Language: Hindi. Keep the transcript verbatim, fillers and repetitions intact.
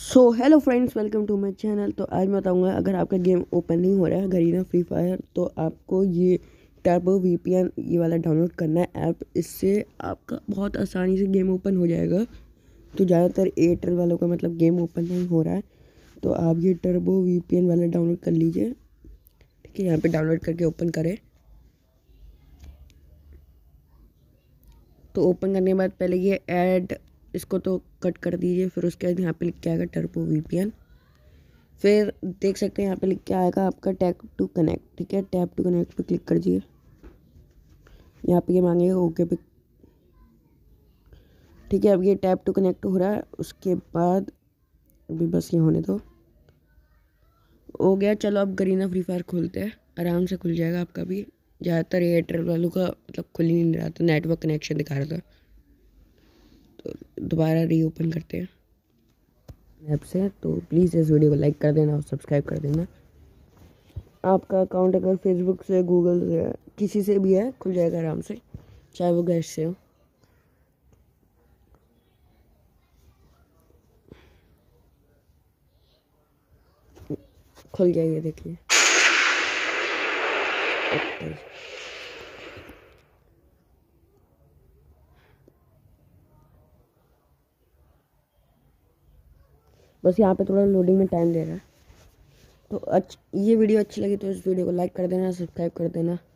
So hello friends, welcome to my channel. तो आज मैं बताऊंगा, अगर आपका गेम ओपन नहीं हो रहा है गरीना फ्री फायर, तो आपको ये टर्बो वीपीएन ये वाला डाउनलोड करना है ऐप। इससे आपका बहुत आसानी से गेम ओपन हो जाएगा। तो ज़्यादातर एयरटेल वालों का मतलब गेम ओपन नहीं हो रहा है, तो आप ये टर्बो वीपीएन वाला डाउनलोड कर लीजिए। ठीक है, यहाँ पे डाउनलोड करके ओपन करें। तो ओपन करने के बाद पहले ये ऐड इसको तो कट कर दीजिए। फिर उसके बाद यहाँ पे लिख के आएगा टर्बो वीपीएन। फिर देख सकते हैं यहाँ पे लिख के आएगा आपका टैप टू कनेक्ट। ठीक है, टैप टू कनेक्ट पे क्लिक कर दीजिए। यहाँ पे ये मांगेगा ओके पे। ठीक है, अब ये टैप टू कनेक्ट हो रहा है। उसके बाद अभी बस ये होने दो। हो गया। चलो अब गरीना फ्री फायर खोलते हैं, आराम से खुल जाएगा आपका भी। ज़्यादातर एयरटेल वालों का मतलब खुल ही नहीं रहा था, नेटवर्क कनेक्शन दिखा रहा था। तो दोबारा रीओपन करते हैं ऐप से। तो प्लीज़ इस वीडियो को लाइक कर देना और सब्सक्राइब कर देना। आपका अकाउंट अगर फेसबुक से, गूगल से, किसी से भी है, खुल जाएगा आराम से, चाहे वो गैस से हो। खुल जाइए, देखिए। बस यहाँ पे थोड़ा लोडिंग में टाइम ले रहा है। तो अच्छ ये वीडियो अच्छी लगी तो इस वीडियो को लाइक कर देना, सब्सक्राइब कर देना।